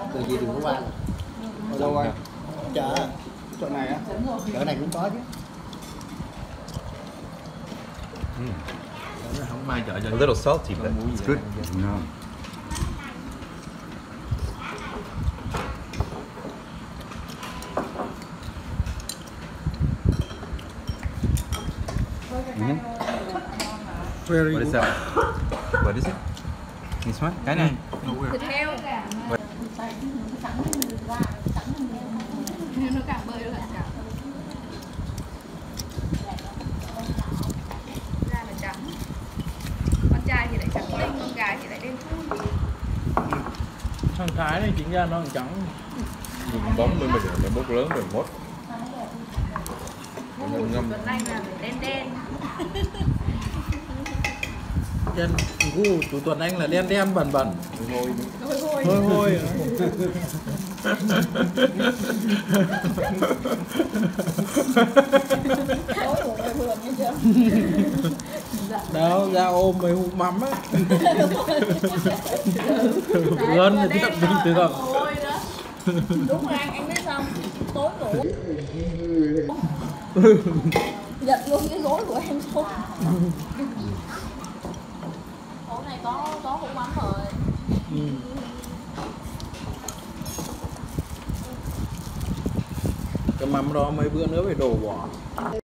Từ gì đừng có qua. Ở đâu anh? Chợ. Chợ này á? Chợ này cũng có chứ. Nó không mai chợ cho. A little salty, but it's good. No. Very What is good. that? What is it? This one? Cái này. Thịt heo. Nó càng bơi là chậm. Da là trắng. Con trai thì lại trắng tinh, con gái thì lại đen thui. Thằng cái này chính ra nó còn trắng. Mình bóng bên mình để bốc lớn mình mốt. Ngâm. Tuần Anh là đen đen. Đen, gu của Tuấn Anh là đen đen bẩn bẩn. Hôi Hôi hôi. Đâu ra ôm mấy hũ mắm á. Gần thì thật bình thường. Hôi đó. Đúng rồi anh biết không? Tối ngủ giật luôn cái gối của em thôi. Chỗ này có hũ mắm rồi. Cái mắm đó mấy bữa nữa phải đổ bỏ.